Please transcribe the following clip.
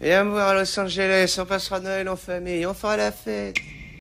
Viens me voir à Los Angeles, on passera Noël en famille, on fera la fête.